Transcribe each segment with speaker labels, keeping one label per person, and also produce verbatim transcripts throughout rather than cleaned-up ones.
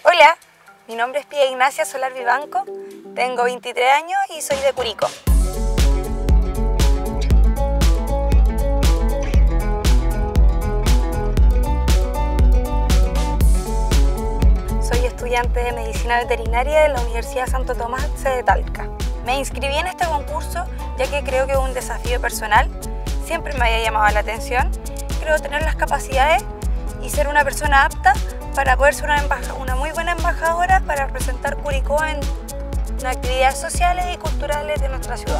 Speaker 1: Hola, mi nombre es Pía Ignacia Solar Vivanco, tengo veintitrés años y soy de Curicó. Soy estudiante de Medicina Veterinaria de la Universidad Santo Tomás, sede Talca. Me inscribí en este concurso ya que creo que es un desafío personal, siempre me había llamado la atención, creo tener las capacidades y ser una persona apta para poder ser una, una muy buena embajadora para representar Curicó en, en actividades sociales y culturales de nuestra ciudad.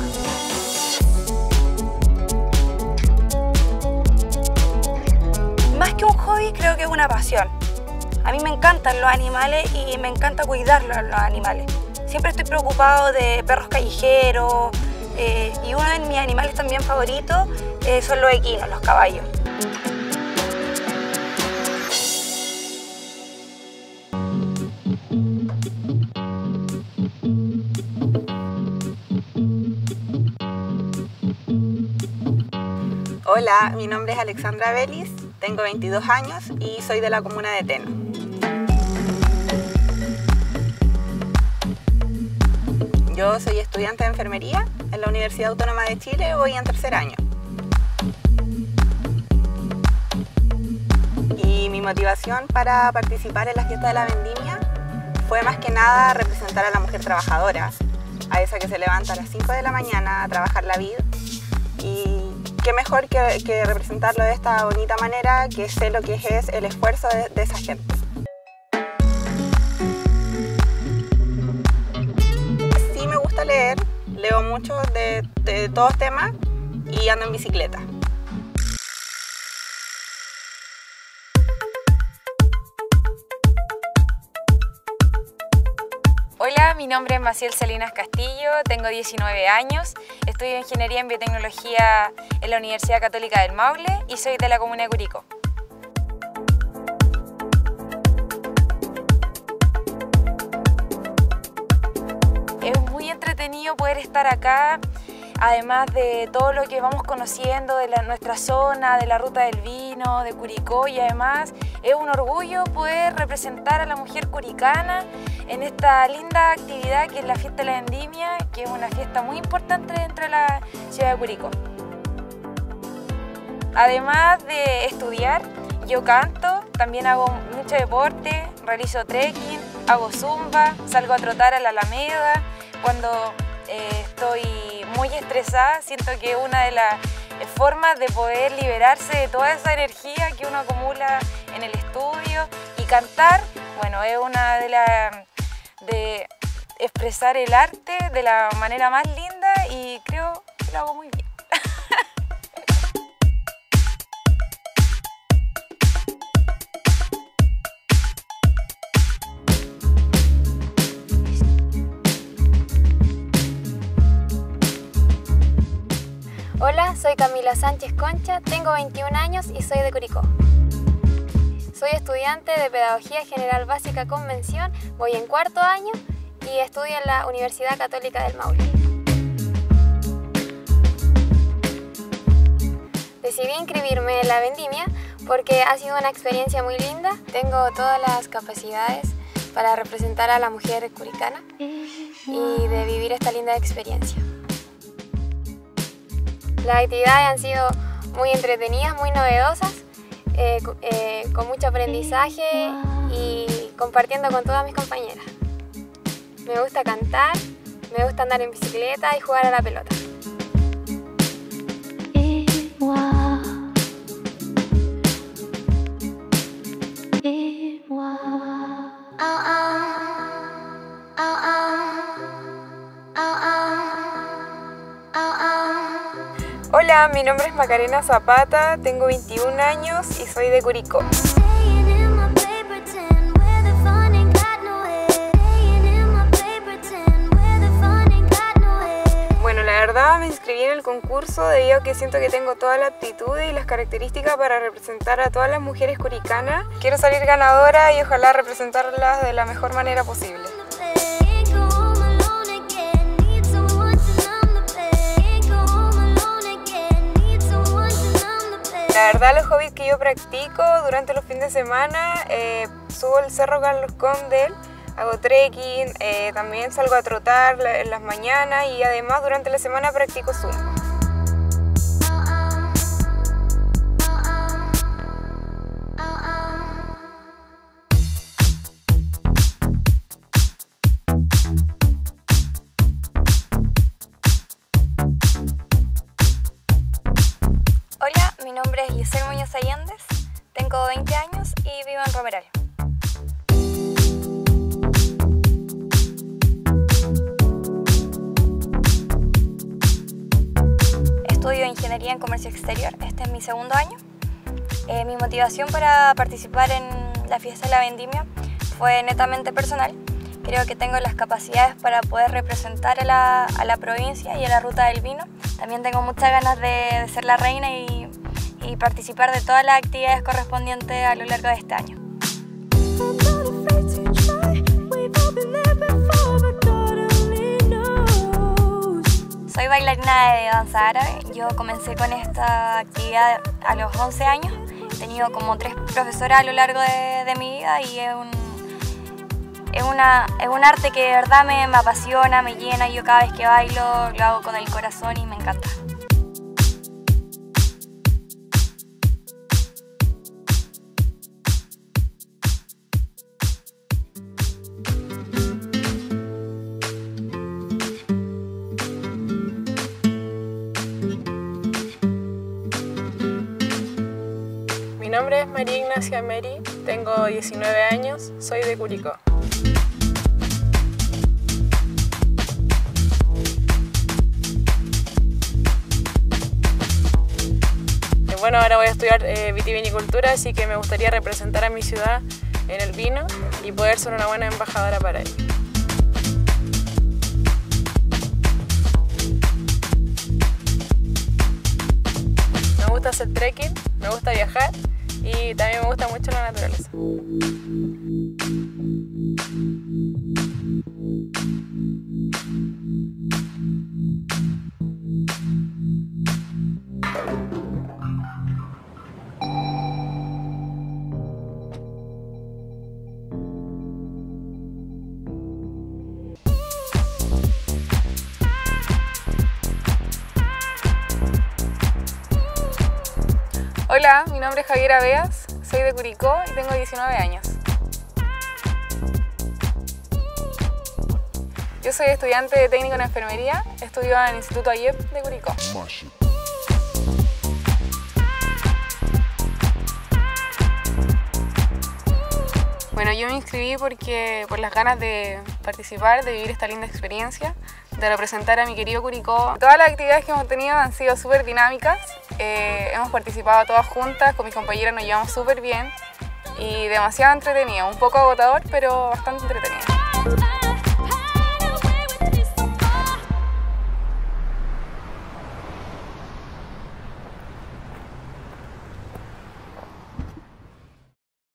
Speaker 1: Más que un hobby, creo que es una pasión. A mí me encantan los animales y me encanta cuidarlos los animales. Siempre estoy preocupado de perros callejeros eh, y uno de mis animales también favoritos eh, son los equinos, los caballos.
Speaker 2: Hola, mi nombre es Alexandra Belis, tengo veintidós años y soy de la comuna de Teno. Yo soy estudiante de enfermería en la Universidad Autónoma de Chile, voy en tercer año. Y mi motivación para participar en la fiesta de la vendimia fue más que nada representar a la mujer trabajadora, a esa que se levanta a las cinco de la mañana a trabajar la vid. Y qué mejor que, que representarlo de esta bonita manera, que sé lo que es el esfuerzo de, de esa gente. Sí me gusta leer, leo mucho de, de todos temas y ando en bicicleta.
Speaker 3: Hola, mi nombre es Maciel Salinas Castillo, tengo diecinueve años, estudio Ingeniería en Biotecnología en la Universidad Católica del Maule y soy de la comuna de Curicó. Es muy entretenido poder estar acá, además de todo lo que vamos conociendo de la, nuestra zona, de la ruta del vino, de Curicó, y además es un orgullo poder representar a la mujer curicana en esta linda actividad que es la fiesta de la vendimia, que es una fiesta muy importante dentro de la ciudad de Curicó. Además de estudiar, yo canto, también hago mucho deporte, realizo trekking, hago zumba, salgo a trotar a la Alameda. Cuando eh, estoy muy estresada, siento que es una de las formas de poder liberarse de toda esa energía que uno acumula en el estudio. Y cantar, bueno, es una de las de expresar el arte de la manera más linda y creo que lo hago muy bien.
Speaker 4: Hola, soy Camila Sánchez Concha, tengo veintiún años y soy de Curicó. Soy estudiante de Pedagogía General Básica Convención, voy en cuarto año y estudio en la Universidad Católica del Maule. Decidí inscribirme en la vendimia porque ha sido una experiencia muy linda. Tengo todas las capacidades para representar a la mujer curicana y de vivir esta linda experiencia. Las actividades han sido muy entretenidas, muy novedosas, eh, eh, con mucho aprendizaje y compartiendo con todas mis compañeras. Me gusta cantar, me gusta andar en bicicleta y jugar a la pelota.
Speaker 3: Hola, mi nombre es Macarena Zapata, tengo veintiún años y soy de Curicó. Bueno, la verdad me inscribí en el concurso debido a que siento que tengo toda la aptitud y las características para representar a todas las mujeres curicanas. Quiero salir ganadora y ojalá representarlas de la mejor manera posible.
Speaker 1: La
Speaker 3: verdad los hobbies que yo practico durante los fines de semana, eh, subo el Cerro Carlos Condel, hago trekking, eh, también salgo a trotar en las mañanas y además durante la semana practico zumba.
Speaker 1: Hola, mi nombre es Giselle Muñoz Allendez, tengo veinte años y vivo en Romeral. Estudio Ingeniería en Comercio Exterior, este es mi segundo año. Eh, mi motivación para participar en la fiesta de la vendimia fue netamente personal. Creo que tengo las capacidades para poder representar a la, a la provincia y a la ruta del vino. También tengo muchas ganas de, de ser la reina y, y participar de todas las actividades correspondientes a lo largo de este año. Soy bailarina de danza árabe. Yo comencé con esta actividad a los once años. He tenido como tres profesoras a lo largo de, de mi vida y es un, es, una, es un arte que de verdad me, me apasiona, me llena. Yo cada vez que bailo lo hago con el corazón y me encanta.
Speaker 5: Mi nombre es María Ignacia Meri, tengo diecinueve años, soy de Curicó. Bueno, ahora voy a estudiar eh, vitivinicultura, así que me gustaría representar a mi ciudad en el vino y poder ser una buena embajadora para ello. Me gusta hacer trekking, me gusta viajar y también me gusta mucho la naturaleza.
Speaker 6: Hola, mi nombre es Javiera Beas, soy de Curicó y tengo diecinueve años. Yo soy estudiante de técnico en enfermería, estudio en el Instituto AYEP de Curicó. Bueno, yo me inscribí porque por las ganas de participar, de vivir esta linda experiencia, de representar a mi querido Curicó. Todas las actividades que hemos tenido han sido súper dinámicas, eh, hemos participado todas juntas, con mis compañeras nos llevamos súper bien y demasiado entretenido, un poco agotador pero bastante entretenido.